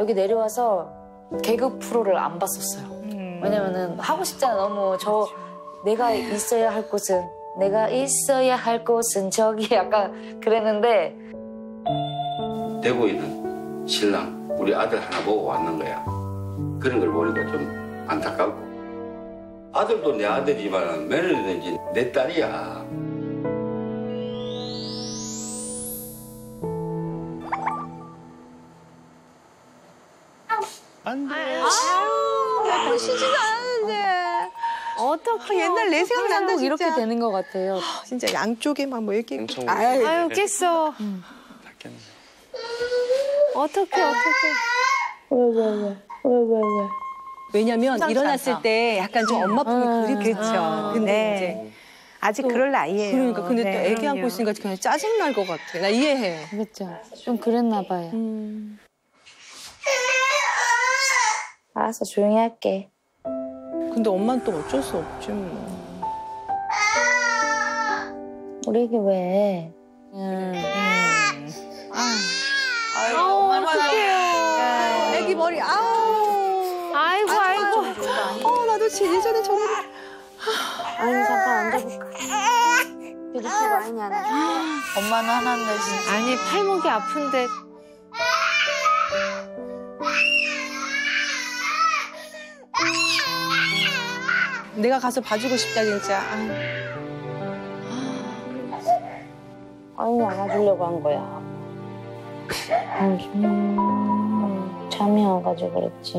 여기 내려와서 개그 프로를 안 봤었어요. 왜냐면은 하고 싶잖아. 너무 내가 있어야 할 곳은 저기 약간 그랬는데 되고 있는 신랑 우리 아들 하나 보고 왔는 거야. 그런 걸 보니까 좀 안타깝고 아들도 내 아들이지만 며느리든지 내 딸이야. 안 돼. 아유, 쉬지도 않았는데. 어떡해. 옛날 내 생각난다, 진짜. 이렇게 되는 것 같아요. 진짜 양쪽에 막 뭐 이렇게. 엄청 아유, 깼어. 다 깼네. 어떡해. 왜. 왜냐면 일어났을 않다. 때 약간 좀 엄마 품이 그립죠. 그렇죠. 근데 네. 이제. 아직 그럴 나이예요. 그러니까 근데 또 네, 애기 안고 있으니까 그냥 짜증날 것 같아. 나 이해해. 그렇죠. 좀 그랬나 봐요. 알았어, 조용히 할게. 근데 엄마는 또 어쩔 수 없지 뭐. 우리 애기 왜? 아유, 어떡해요. 애기 머리 아우. 아이고. 나도 예전에 저런. 아니, 잠깐 앉아볼까? 이렇게 많이 안 해. 엄마는 하나인데 진짜. 아니, 팔목이 아픈데. 내가 가서 봐주고 싶다 진짜. 아니, 안아주려고 한 거야. 잠이 와가지고 그랬지.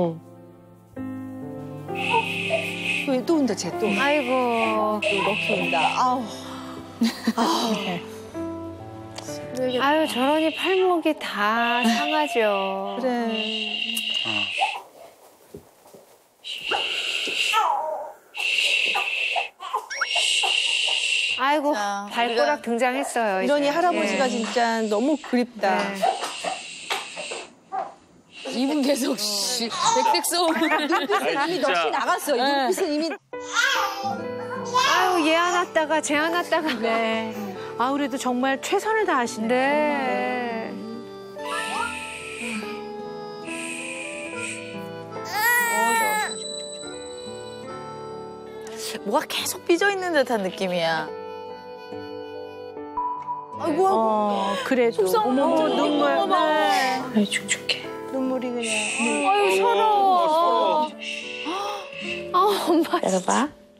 왜 또 온다 쟤 또. 아이고. 또 이렇게 온다. 아우. 아유, 저러니 팔목이 다 상하죠. 그래. 아이고, 발가락 등장했어요. 이러니 이제. 할아버지가 진짜 너무 그립다. 네. 이분 계속 백색 소음. 이미 넋이 나갔어. 이 눈빛은 이미. 아유, 얘 안았다가 쟤 안았다가. 네. 아, 그래도 정말 최선을 다하시네. 네. 뭐가 계속 삐져 있는 듯한 느낌이야. 아이고. 그래도. 어머, 눈물. 네. 아이, 축축해. 눈물이 그냥. 아유, 서러워. 아, 엄마. 열어봐.